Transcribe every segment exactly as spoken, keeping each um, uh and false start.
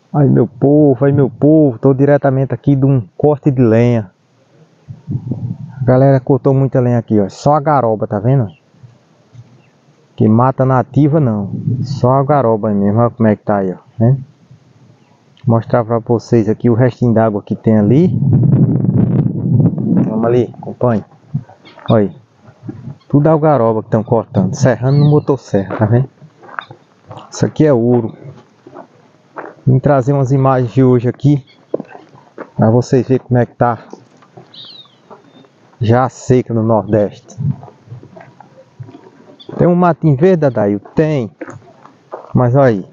Aí meu povo, aí meu povo, tô diretamente aqui de um corte de lenha. A galera cortou muita lenha aqui, ó. Só a garoba, tá vendo? Que mata nativa não. Só a garoba aí mesmo, olha como é que tá aí, ó. Né? Mostrar pra vocês aqui o restinho d'água que tem ali. Vamos ali, acompanhe. Olha aí. Tudo algaroba que estão cortando, serrando no motosserra, tá vendo? Isso aqui é ouro. Vim trazer umas imagens de hoje aqui pra vocês verem como é que tá já seca no Nordeste. Tem um matinho verde, Adail? Tem. Mas olha aí.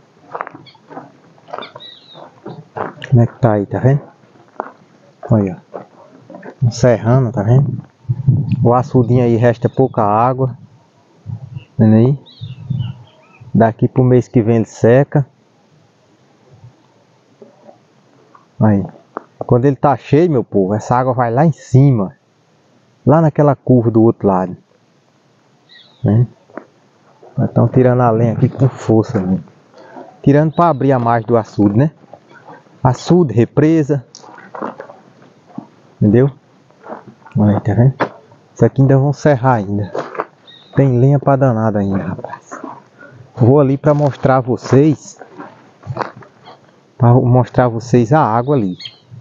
Como é que tá aí, tá vendo? Olha, ó. Um serrano, tá vendo? O açudinho aí resta pouca água. Vendo aí? Daqui pro mês que vem ele seca. Aí. Quando ele tá cheio, meu povo, essa água vai lá em cima. Lá naquela curva do outro lado. Né? Estão tirando a lenha aqui com força, né? Tirando para abrir a margem do açude, né? Açude, represa. Entendeu? Olha aí, tá vendo? Isso aqui ainda vão serrar ainda. Tem lenha para danada ainda, rapaz. Vou ali para mostrar a vocês. Para mostrar a vocês a água ali.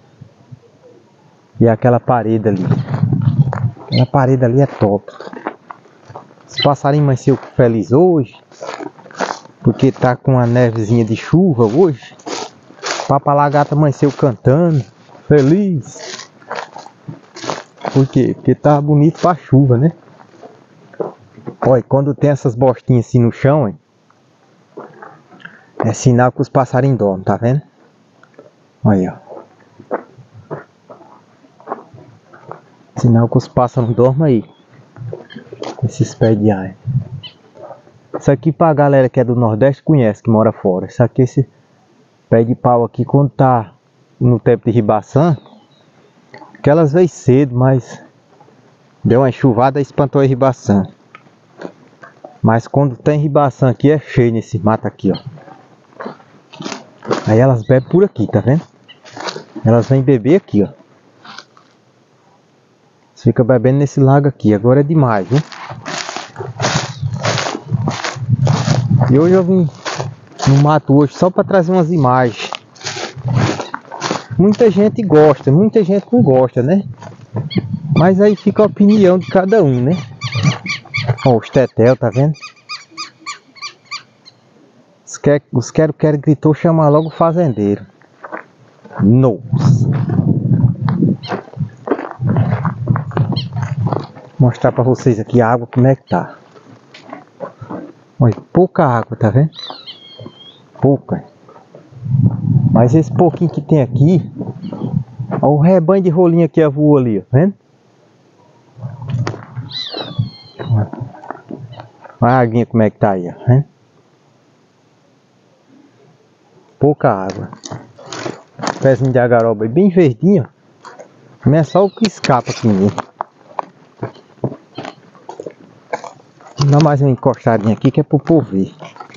E aquela parede ali. Aquela parede ali é top. Os passarinhos amanheceu feliz hoje. Porque tá com uma nevezinha de chuva hoje. Papalagata amanheceu cantando. Feliz. Por quê? Porque tá bonito pra chuva, né? Olha, quando tem essas bostinhas assim no chão, hein? É sinal que os passarinhos dormem, tá vendo? Olha, ó. Sinal que os pássaros dormem aí. Esses pés de ar. Isso aqui pra galera que é do Nordeste conhece, que mora fora. Isso aqui, esse pé de pau aqui, quando tá no tempo de ribação, que elas veio cedo, mas deu uma enxuvada e espantou a ribação. Mas quando tem ribação aqui é cheio nesse mato aqui, ó. Aí elas bebem por aqui, tá vendo? Elas vêm beber aqui, ó. Fica bebendo nesse lago aqui. Agora é demais, viu? E hoje eu vim no mato hoje só para trazer umas imagens. Muita gente gosta, muita gente não gosta, né? Mas aí fica a opinião de cada um, né? Ó, os tetel, tá vendo? Os quero, os quero, quero gritou, chamar logo o fazendeiro. Nossa! Mostrar pra vocês aqui a água como é que tá. Olha, pouca água, tá vendo? Pouca. Mas esse pouquinho que tem aqui, olha o rebanho de rolinha que voou ali, tá vendo? Olha a aguinha como é que tá aí, ó, hein? Pouca água. Pezinho de agaroba bem verdinho, ó. Não é só o que escapa aqui mesmo. Vou dar mais uma encostadinha aqui que é pro povo ver.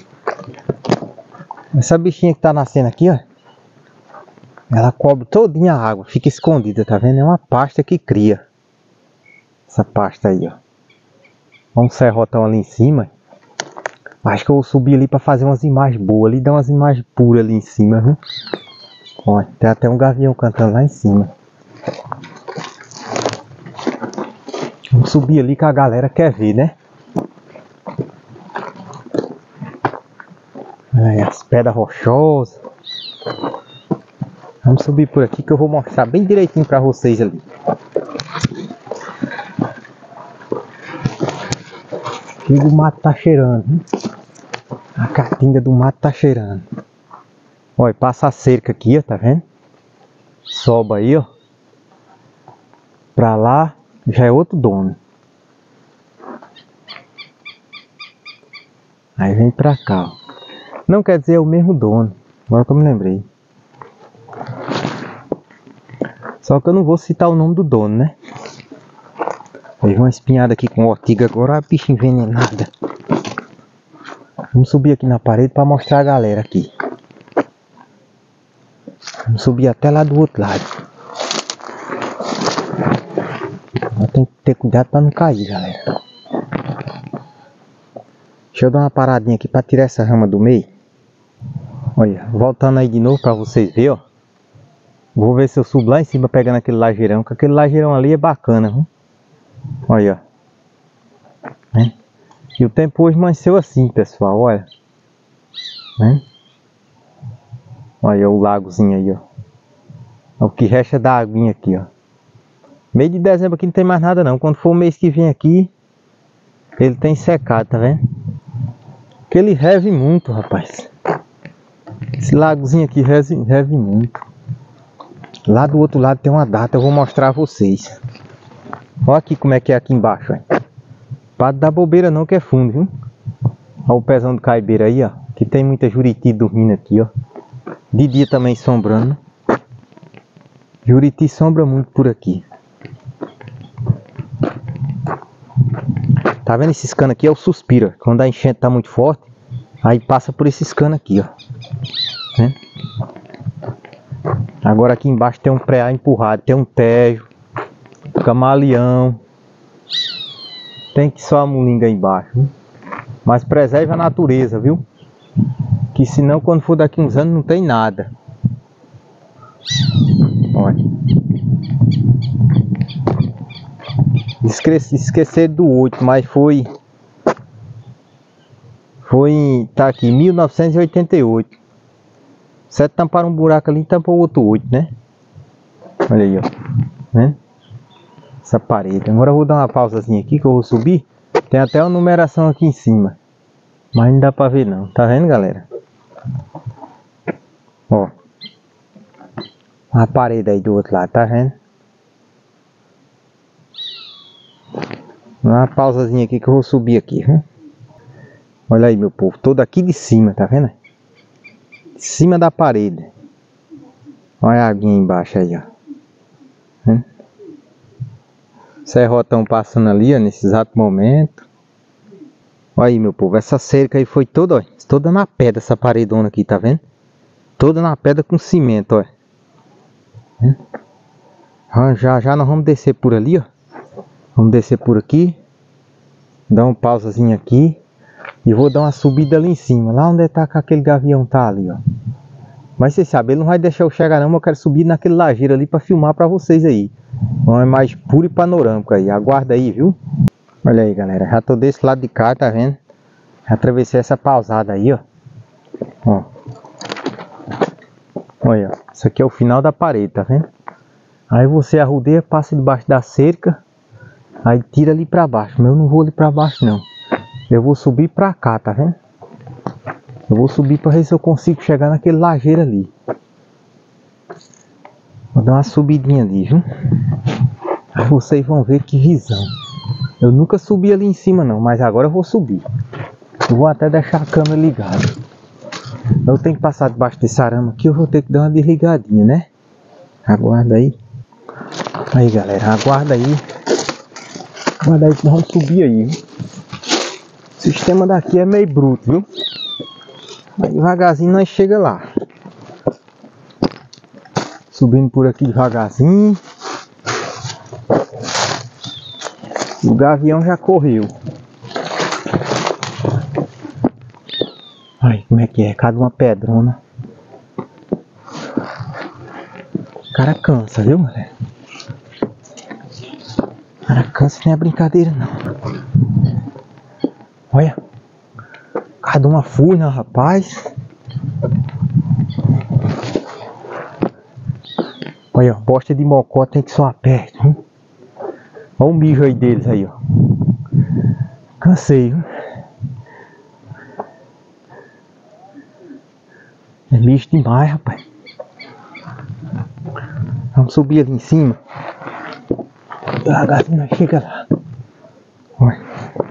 Essa bichinha que tá nascendo aqui, ó, ela cobre todinha a água, fica escondida, tá vendo? É uma pasta que cria. Essa pasta aí, ó. Vamos serrotão ali em cima. Acho que eu vou subir ali pra fazer umas imagens boas ali, dar umas imagens puras ali em cima, viu? Ó, tem até um gavião cantando lá em cima. Vamos subir ali que a galera quer ver, né? Aí, as pedras rochosas. Vamos subir por aqui que eu vou mostrar bem direitinho pra vocês ali. E o mato tá cheirando, hein? A caatinga do mato tá cheirando. Olha, passa a cerca aqui, ó, tá vendo? Sobe aí, ó. Pra lá já é outro dono. Aí vem pra cá, ó. Não quer dizer é o mesmo dono. Agora que eu me lembrei. Só que eu não vou citar o nome do dono, né? Vejo uma espinhada aqui com ortiga agora, a bicha envenenada. Vamos subir aqui na parede para mostrar a galera aqui. Vamos subir até lá do outro lado. Tem que ter cuidado para não cair, galera. Deixa eu dar uma paradinha aqui para tirar essa rama do meio. Olha, voltando aí de novo para vocês verem, ó. Vou ver se eu subo lá em cima pegando aquele lajeirão, que aquele lajeirão ali é bacana, viu? Olha, ó. É. E o tempo hoje amanheceu assim, pessoal, olha. É. Olha o lagozinho aí, ó. O que resta da aguinha aqui, ó. Mês de dezembro aqui não tem mais nada não. Quando for o mês que vem aqui, ele tem secado, tá vendo? Porque ele reve muito, rapaz. Esse lagozinho aqui reve, reve muito. Lá do outro lado tem uma data, eu vou mostrar a vocês. Olha aqui como é que é aqui embaixo, ó. Para dar bobeira não, que é fundo, viu? Olha o pezão do caibeira aí, ó. Que tem muita juriti dormindo aqui, ó. De dia também sombrando. Juriti sombra muito por aqui. Tá vendo esses canos aqui? É o suspiro. Quando a enchente tá muito forte, aí passa por esses canos aqui, ó. Né? Agora aqui embaixo tem um preá empurrado, tem um tejo, camaleão. Tem que só a mulinga aí embaixo, viu? Mas preserve a natureza, viu? Que senão quando for daqui uns anos não tem nada. Olha. Esqueci, esquecer do oito, mas foi Foi, tá aqui, mil novecentos e oitenta e oito. Sete tamparam um buraco ali e tampou o outro oito, né? Olha aí, ó, né? Essa parede. Agora eu vou dar uma pausazinha aqui que eu vou subir. Tem até uma numeração aqui em cima, mas não dá pra ver não, tá vendo, galera? Ó, a parede aí do outro lado, tá vendo? Uma pausazinha aqui que eu vou subir aqui, viu? Olha aí, meu povo, todo aqui de cima, tá vendo? De cima da parede. Olha a aguinha embaixo aí, ó. Hum? Serrotão passando ali, ó, nesse exato momento. Olha aí, meu povo, essa cerca aí foi toda, ó, toda na pedra, essa paredona aqui, tá vendo? Toda na pedra com cimento, ó. Hum? Já já nós vamos descer por ali, ó. Vamos descer por aqui. Dar uma pausazinha aqui. E vou dar uma subida ali em cima. Lá onde tá que aquele gavião tá ali, ó. Mas vocês sabem, ele não vai deixar eu chegar não. Mas eu quero subir naquele lajeiro ali pra filmar pra vocês aí. Uma imagem pura e panorâmica aí. Aguarda aí, viu? Olha aí, galera. Já tô desse lado de cá, tá vendo? Já atravessei essa pausada aí, ó. Ó. Olha, ó. Isso aqui é o final da parede, tá vendo? Aí você arrudeia, passa debaixo da cerca. Aí tira ali pra baixo. Mas eu não vou ali pra baixo não. Eu vou subir pra cá, tá vendo? Eu vou subir pra ver se eu consigo chegar naquele lajeiro ali. Vou dar uma subidinha ali, viu? Aí vocês vão ver que visão. Eu nunca subi ali em cima não, mas agora eu vou subir. Eu vou até deixar a câmera ligada. Eu tenho que passar debaixo desse arame aqui, eu vou ter que dar uma desligadinha, né? Aguarda aí. Aí, galera, aguarda aí. Aguarda aí que nós vamos subir aí, viu? O sistema daqui é meio bruto, viu? Mas devagarzinho nós chega lá. Subindo por aqui devagarzinho. O gavião já correu. Olha como é que é, cada uma pedrona. O cara cansa, viu, galera? O cara cansa, não é brincadeira não. Olha, cada uma furna, rapaz. Olha, bosta de mocó tem que soar perto, hein? Olha o mijo aí deles aí, ó. Cansei, viu? É mijo demais, rapaz. Vamos subir ali em cima. Devagarzinho nós chega lá. Olha.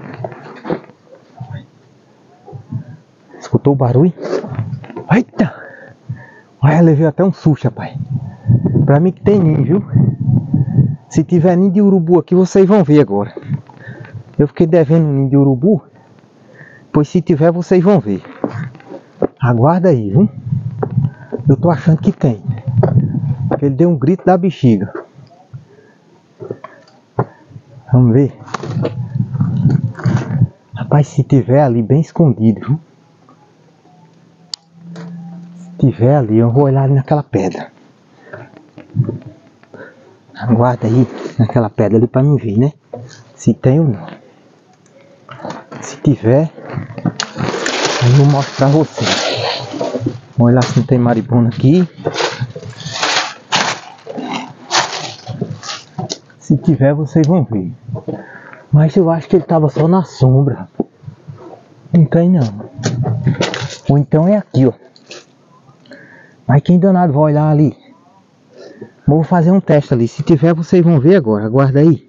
Escutou o barulho? Eita! Olha, levei até um susto, rapaz. Pra mim que tem ninho, viu? Se tiver ninho de urubu aqui, vocês vão ver agora. Eu fiquei devendo um ninho de urubu. Pois se tiver, vocês vão ver. Aguarda aí, viu? Eu tô achando que tem. Ele deu um grito da bexiga. Vamos ver. Rapaz, se tiver ali bem escondido, viu? Se tiver ali, eu vou olhar ali naquela pedra. Aguarda aí naquela pedra ali pra mim ver, né? Se tem ou não. Se tiver, eu vou mostrar a você. Vou olhar se não tem maribona aqui. Se tiver, vocês vão ver. Mas eu acho que ele tava só na sombra. Não tem não. Ou então é aqui, ó. Mas quem danado vai olhar ali? Vou fazer um teste ali. Se tiver, vocês vão ver agora. Aguarda aí.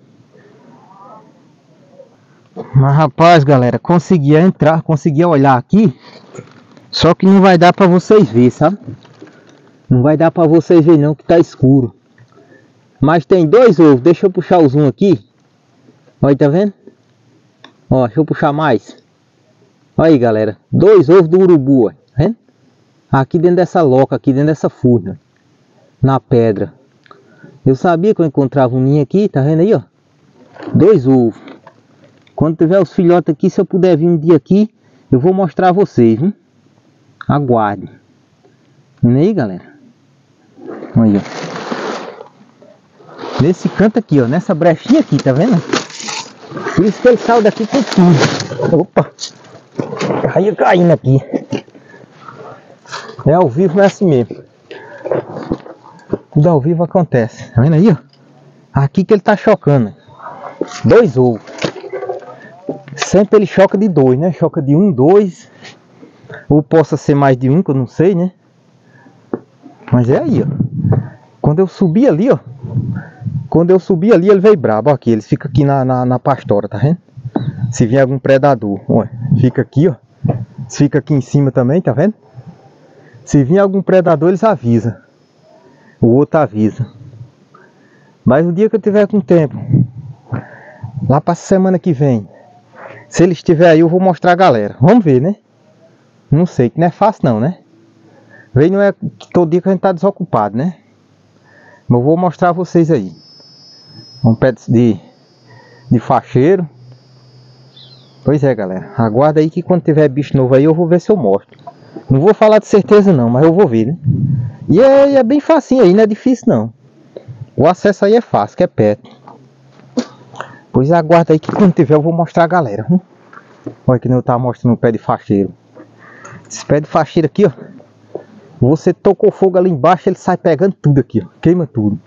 Mas rapaz, galera, conseguia entrar, conseguia olhar aqui. Só que não vai dar pra vocês ver, sabe? Não vai dar pra vocês ver não, que tá escuro. Mas tem dois ovos. Deixa eu puxar o zoom aqui. Olha, tá vendo? Ó, deixa eu puxar mais. Olha aí, galera. Dois ovos do urubu, ó. Tá vendo? Aqui dentro dessa loca, aqui dentro dessa furna. Na pedra. Eu sabia que eu encontrava um ninho aqui, tá vendo aí, ó? Dois ovos. Quando tiver os filhotes aqui, se eu puder vir um dia aqui, eu vou mostrar a vocês, viu? Aguarde. Tá vendo aí, galera? Olha aí, ó. Nesse canto aqui, ó, nessa brechinha aqui, tá vendo? Por isso que ele saiu daqui com tudo. Opa! Caiu caindo aqui. É ao vivo, é assim mesmo. Tudo ao vivo acontece. Tá vendo aí, ó? Aqui que ele tá chocando. Dois ovos. Sempre ele choca de dois, né? Choca de um, dois. Ou possa ser mais de um, que eu não sei, né? Mas é aí, ó. Quando eu subi ali, ó. Quando eu subi ali, ele veio brabo. Ó, aqui, ele fica aqui na, na, na pastora, tá vendo? Se vier algum predador, ó, fica aqui, ó. Fica aqui em cima também, tá vendo? Se vier algum predador, eles avisam. O outro avisa. Mas o dia que eu tiver com tempo, lá pra semana que vem, se ele estiver aí, eu vou mostrar a galera. Vamos ver, né? Não sei, que não é fácil não, né? Vem, não é todo dia que a gente tá desocupado, né? Mas eu vou mostrar a vocês aí. Um pé de, de facheiro. Pois é, galera. Aguarda aí que quando tiver bicho novo aí, eu vou ver se eu mostro. Não vou falar de certeza não, mas eu vou ver, né? E é, é bem facinho aí, não é difícil não. O acesso aí é fácil, que é perto. Pois aguarda aí que quando tiver eu vou mostrar a galera. Hum? Olha que nem eu tava mostrando o pé de facheiro. Esse pé de facheiro aqui, ó. Você tocou fogo ali embaixo, ele sai pegando tudo aqui, ó. Queima tudo.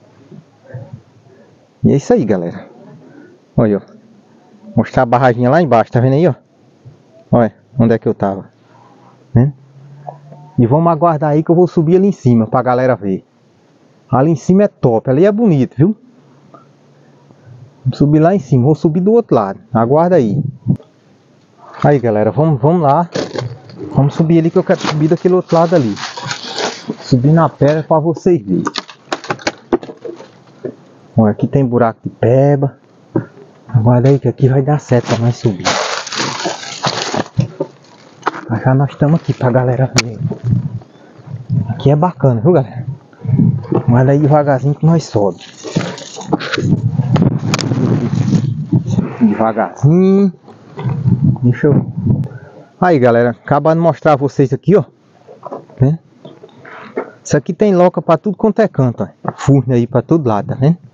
E é isso aí, galera. Olha, ó. Mostrar a barraginha lá embaixo, tá vendo aí, ó? Olha, onde é que eu tava. Né? E vamos aguardar aí que eu vou subir ali em cima pra galera ver. Ali em cima é top, ali é bonito, viu? Vamos subir lá em cima, vou subir do outro lado. Aguarda aí. Aí, galera, vamos, vamos lá. Vamos subir ali que eu quero subir daquele outro lado ali. Subir na pedra pra vocês verem. Olha, aqui tem buraco de peba. Aguarda aí que aqui vai dar certo pra nós subir. Já nós estamos aqui pra galera ver. Aqui é bacana, viu, galera? Aguarda aí devagarzinho que nós sobe. Devagarzinho. Deixa eu... Aí, galera, acabando de mostrar a vocês aqui, ó. Né? Isso aqui tem loca pra tudo quanto é canto, ó. Furna aí pra todo lado, tá vendo?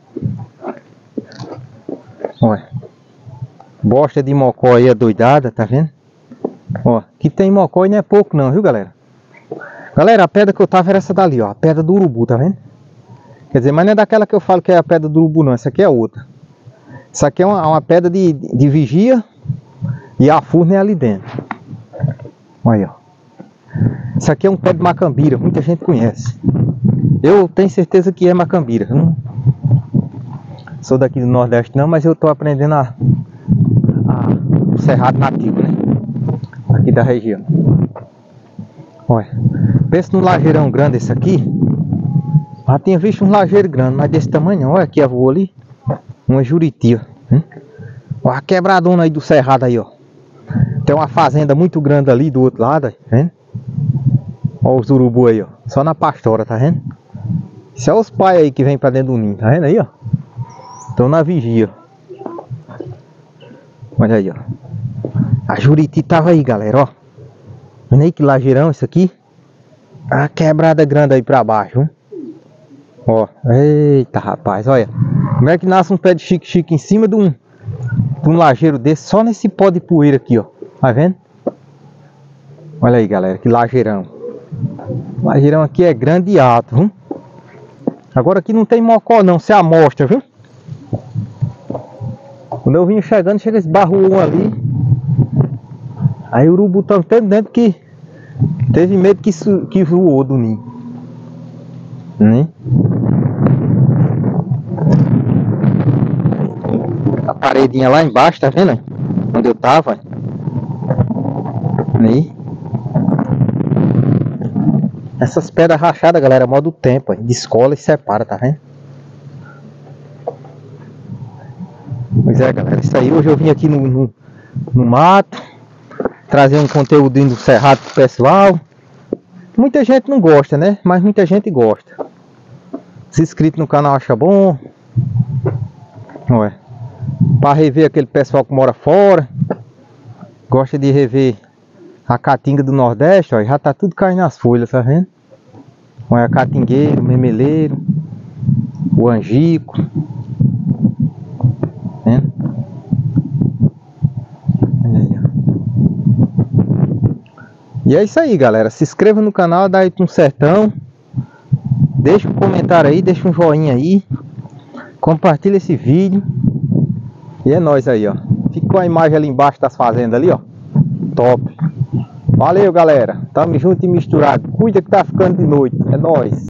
Olha. Bosta de mocó aí adoidada, tá vendo? Ó, aqui tem mocó e não é pouco não, viu, galera? Galera, a pedra que eu tava era essa dali, ó. A pedra do urubu, tá vendo? Quer dizer, mas não é daquela que eu falo que é a pedra do urubu não. Essa aqui é outra. Essa aqui é uma, uma pedra de, de vigia. E a furna é ali dentro. Olha aí, ó. Isso aqui é um pé de macambira. Muita gente conhece. Eu tenho certeza que é macambira. Não sou daqui do Nordeste não, mas eu tô aprendendo a, a, o cerrado nativo, né? Aqui da região. Olha. Pensa num lajeirão grande esse aqui. Já tinha visto um lajeiro grande, mas desse tamanho não. Olha aqui a voa ali. Uma juriti, ó. Hum? Olha a quebradona aí do cerrado aí, ó. Tem uma fazenda muito grande ali do outro lado, tá vendo? Olha os urubu aí, ó. Só na pastora, tá vendo? Isso é os pais aí que vem pra dentro do ninho, tá vendo aí, ó? Estão na vigia. Olha aí, ó. A Juriti tava aí, galera, ó. Vendo aí que lajeirão isso aqui? A quebrada grande aí pra baixo, hein? Ó, eita rapaz, olha. Como é que nasce um pé de chique-chique em cima de um, de um lajeiro desse, só nesse pó de poeira aqui, ó. Tá vendo? Olha aí, galera, que lajeirão. O lajeirão aqui é grande e alto, viu? Agora aqui não tem mocó não, se amostra, viu? Quando eu vim chegando, chega esse barro ali. Aí o urubu tá até dentro que teve medo que, que voou do ninho. Né? A paredinha lá embaixo, tá vendo? Onde eu tava. Né? Essas pedras rachadas, galera, é modo do tempo. Descola e separa, tá vendo? Pois é, galera, isso aí. Hoje eu vim aqui no, no, no mato trazer um conteúdo do cerrado pro pessoal. Muita gente não gosta, né? Mas muita gente gosta. Os inscritos no canal acham bom. Ué. Pra rever aquele pessoal que mora fora. Gosta de rever a caatinga do Nordeste, ó. Já tá tudo caindo nas folhas, tá vendo? Olha, catingueiro, memeleiro, o angico. Né? Olha aí, ó. E é isso aí, galera. Se inscreva no canal, dá aí um sertão. Deixa um comentário aí, deixa um joinha aí. Compartilha esse vídeo. E é nóis aí, ó. Fica com a imagem ali embaixo das fazendas ali, ó. Top. Valeu, galera. Tamo junto e misturado. Cuida que tá ficando de noite. É nóis.